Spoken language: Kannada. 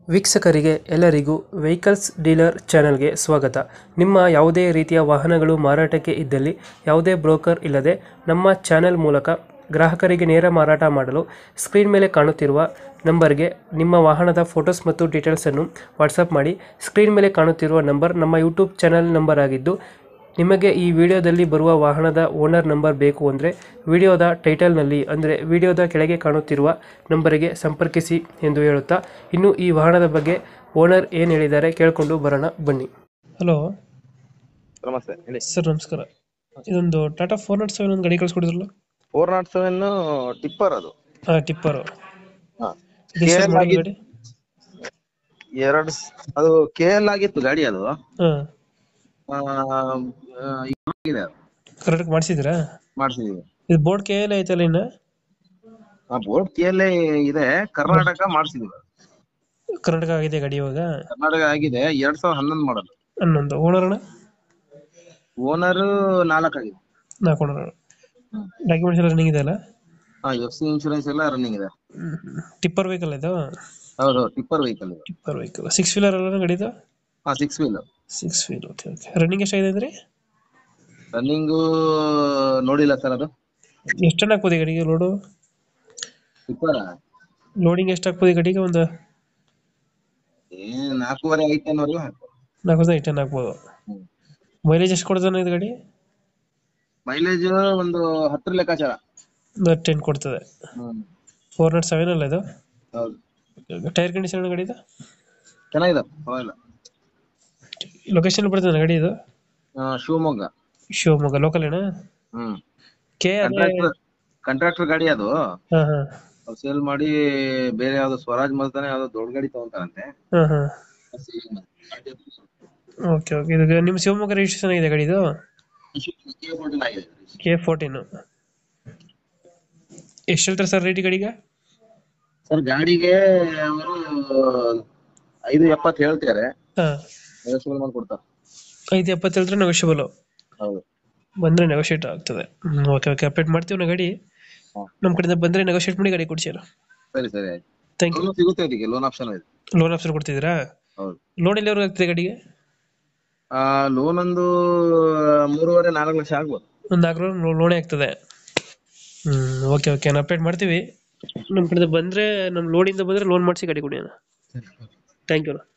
ವೀಕ್ಷಕರಿಗೆ ಎಲ್ಲರಿಗೂ ವೆಹಿಕಲ್ಸ್ ಡೀಲರ್ ಚಾನೆಲ್ಗೆ ಸ್ವಾಗತ. ನಿಮ್ಮ ಯಾವುದೇ ರೀತಿಯ ವಾಹನಗಳು ಮಾರಾಟಕ್ಕೆ ಇದ್ದಲ್ಲಿ ಯಾವುದೇ ಬ್ರೋಕರ್ ಇಲ್ಲದೆ ನಮ್ಮ ಚಾನೆಲ್ ಮೂಲಕ ಗ್ರಾಹಕರಿಗೆ ನೇರ ಮಾರಾಟ ಮಾಡಲು ಸ್ಕ್ರೀನ್ ಮೇಲೆ ಕಾಣುತ್ತಿರುವ ನಂಬರ್ಗೆ ನಿಮ್ಮ ವಾಹನದ ಫೋಟೋಸ್ ಮತ್ತು ಡೀಟೇಲ್ಸನ್ನು ವಾಟ್ಸಪ್ ಮಾಡಿ. ಸ್ಕ್ರೀನ್ ಮೇಲೆ ಕಾಣುತ್ತಿರುವ ನಂಬರ್ ನಮ್ಮ ಯೂಟ್ಯೂಬ್ ಚಾನೆಲ್ ನಂಬರ್ ಆಗಿದ್ದು, ನಿಮಗೆ ಈ ವಿಡಿಯೋದಲ್ಲಿ ಬರುವ ವಾಹನದ ಓನರ್ ನಂಬರ್ ಬೇಕು ಅಂದರೆ ವಿಡಿಯೋದ ಟೈಟಲ್ನಲ್ಲಿ ಅಂದರೆ ವಿಡಿಯೋದ ಕೆಳಗೆ ಕಾಣುತ್ತಿರುವ ನಂಬರಿಗೆ ಸಂಪರ್ಕಿಸಿ ಎಂದು ಹೇಳುತ್ತಾ, ಇನ್ನು ಈ ವಾಹನದ ಬಗ್ಗೆ ಓನರ್ ಏನು ಹೇಳಿದ್ದಾರೆ ಕೇಳಿಕೊಂಡು ಬರೋಣ ಬನ್ನಿ. ಹಲೋ ನಮಸ್ತೆ ಹೇಳಿ ಸರ್, ನಮಸ್ಕಾರ. ಇದೊಂದು ಟಾಟಾ 407 ಒಂದು ಗಾಡಿ ಕಳಿಸ್ಕೊಡಿದ್ರಲ್ಲ? 407 ಟಿಪ್ಪರ್ ಅದು. ಹಾಂ, ಟಿಪ್ಪರು. ಹಾ. ಇದೆಷ್ಟು KL ಮಾಡಲ್ ಆಗಿ ಗಾಡಿ? ಅದು KL ಆಗಿತ್ತು ಗಾಡಿ ಅದು. ಹಾಂ, ಇದೆ ಕರೆಕ್ಟಾಗಿ ಮಾಡಿಸಿದ್ರಾ? ಮಾಡಿಸಿದೀವಿ. ಇದು ಬೋರ್ಡ್ KL ಐತಲ್ಲ ಇನ್ನು? ಬೋರ್ಡ್ KL ಇದೆ, ಕರ್ನಾಟಕ ಮಾಡಿಸಿದೀವಿ. ಕರ್ನಾಟಕ ಆಗಿದೆ ಗಾಡಿ ಇವಾಗ? ಕರ್ನಾಟಕ ಆಗಿದೆ, 2011 ಮಾಡಲ್. 11 ಓನರ್ ಅಣ್ಣ? ಓನರ್ 4 ಆಗಿದೆ. 4 ಓನರ್. ಡಾಕ್ಯುಮೆಂಟ್ಸ್ ಎಲ್ಲ ರನ್ನಿಂಗ್ ಇದೆ ಅಲ್ಲ? FC ಇನ್ಶೂರೆನ್ಸ್ ಎಲ್ಲ ರನ್ನಿಂಗ್ ಇದೆ. ಟಿಪ್ಪರ್ ವೆಹಿಕಲ್ ಇದು? ಹೌದು, ಟಿಪ್ಪರ್ ವೆಹಿಕಲ್ ಇದು. ಟಿಪ್ಪರ್ ವೆಹಿಕಲ್ 6 ವೀಲರ್ ಅಲ್ಲ ಗಾಡಿದು? 6 wheel. 6 wheel, okay okay. Running ಎಷ್ಟಾಗಿದೆ ಅಂದ್ರೆ? ರನ್ನಿಂಗು ನೋಡಿಲ್ಲ ಸರ್, ಅದು ಎಷ್ಟು ಟನ್ ಹಾಕ್ಬೋದು ಈ ಗಾಡಿಗೆ ಲೋಡು? ಟಿಪ್ಪರ್ ಲೋಡಿಂಗ್ ಎಷ್ಟು ಹಾಕ್ಬೋದು ಈ ಗಾಡಿಗೆ? ಒಂದು 4.5 ಟನ್ ವರೆಗೂ ಹಾಕ್ಬೋದು. 4.5 ಟನ್ ಹಾಕ್ಬೋದು. ಮೈಲೇಜ್ ಎಷ್ಟು ಕೊಡ್ತಾನೆ ಇದು ಗಾಡಿ? ಮೈಲೇಜ್ ಒಂದು 10 ಲೆಕ್ಕಾಚಾರ. 10 ಕೊಡ್ತದೆ. 407 ಅಲ್ಲ ಇದು? ಹೌದು. ಟೈರ್ ಕಂಡೀಷನ್ ಗಾಡಿ ಇದು? ಚೆನ್ನಾಗಿದೆ, ಪರವಾಗಿಲ್ಲ. ಲೊಕೇಶನ್ ಬರ್ತದೆ ಗಾಡಿ ಇದು? ಶಿವಮೊಗ್ಗ. ಶಿವಮೊಗ್ಗ ಲೋಕಲ್ ಏನಾ? ಕೆ ಕಾಂಟ್ರಾಕ್ಟರ್ ಗಾಡಿ ಅದು. ಹಾಂ ಹಾಂ ಅವ್ರು ಸೇಲ್ ಮಾಡಿ ಬೇರೆ ಯಾವ್ದು ಸ್ವರಾಜ್ ಮಸ್ತಾನೆ ಯಾವ್ದೋ ದೊಡ್ಡ ಗಾಡಿ ತಗೊಂತಾರಂತೆ. ಹಾಂ ಹಾಂ ಓಕೆ ಓಕೆ. ಇದು ನಿಮ್ಮ ಶಿವಮೊಗ್ಗ ರಿಜಿಸ್ಟ್ರೇಷನ್ ಆಗಿದೆ ಗಾಡಿ ಇದು? K14. ಎಷ್ಟು ಹೇಳ್ತಾರೆ ಸರ್ ರೇಟ್ ಗಾಡಿಗೆ? ಸರ್ ಗಾಡಿಗೆ ಅವರು 5.70 ಹೇಳ್ತಾರೆ. ಹಾಂ, ನೆಗೋಷಿಯಬಲ್ ಮಾಡಿ ಕೊಡ್ತಾರೆ. 5.70 ಹೇಳಿದ್ರೆ ನೆಗೋಷಿಯಬಲ್? ಹೌದು, ಬಂದರೆ ನೆಗೋಷಿಯೇಟ್ ಆಗ್ತದೆ. ಓಕೆ ಓಕೆ, ಅಪ್ಡೇಟ್ ಮಾಡ್ತೀವಿ ನಾ ಗಾಡಿ. ನಮ್ಮ ಕಡೆಯಿಂದ ಬಂದರೆ ನೆಗೋಷಿಯೇಟ್ ಮಾಡಿ ಗಾಡಿ ಕೊಡ್ಸಿಲ್ಲ. ಸರಿ ಸರಿ ಆಯ್ತು. Thank you. ಸಿಗುತ್ತೆ ಅದಕ್ಕೆ, ಲೋನ್ ಆಪ್ಷನ್ ಇದೆ. ಲೋನ್ ಆಪ್ಷನ್ ಕೊಡ್ತಿದ್ದೀರಾ? ಹೌದು. ಲೋನ್ ಎಲ್ಲಿವರೆಗೂ ಆಗ್ತದೆ ಗಾಡಿಗೆ? ಲೋನ್ ಒಂದು 3.5-4 ಲಕ್ಷ ಆಗ್ಬೋದು. ಒಂದು 4 ಲೋನೇ ಆಗ್ತದೆ. ಓಕೆ ಓಕೆ, ನಾನು ಅಪ್ಡೇಟ್ ಮಾಡ್ತೀವಿ. ನಮ್ಮ ಕಡೆಯಿಂದ ಬಂದರೆ, ನಮ್ಮ ಲೋನಿಂದ ಬಂದರೆ ಲೋನ್ ಮಾಡಿಸಿ ಗಾಡಿ ಕೊಡಿ ಅಣ್ಣ. Thank you.